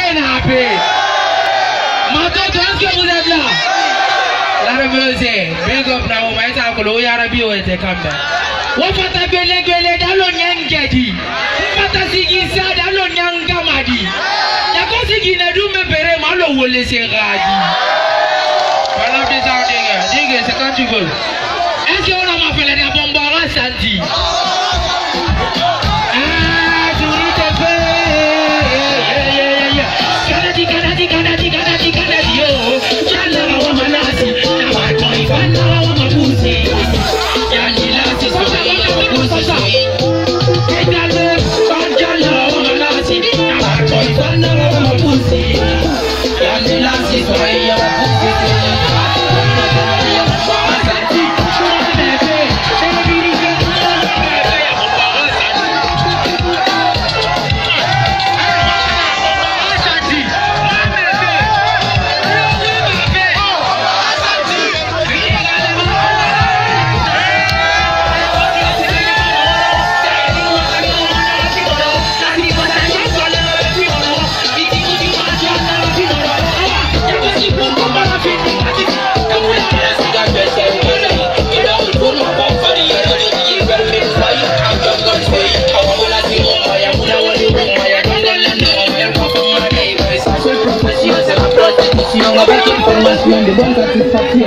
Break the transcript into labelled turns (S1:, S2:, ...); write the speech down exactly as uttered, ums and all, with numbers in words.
S1: nappé. Maintenant, est-ce que vous êtes là? La remercie. Big up now, my uncle, Yarabi, ou était comme ça. Wafata bele bele dalo nyangedi. Wafata sigisa dalo nyangamadi. Yako sigina dume pere malo wole seradi. Voilà des gens dingue, c'est quand tu veux. Est-ce qu'on a ma fait la bombara santi? Ah, tu ris te fais. Canadi, Canadi, Canadi, Canadi, Canadi, oh. Chala wa manasi, na wa koi fana wa mabusi. Yani la si so ya wa mabusi. Kedale, chala wa manasi, na wa koi fana wa mabusi. Yani la si so ya wa mabusi.
S2: Avec information de bonne satisfaction.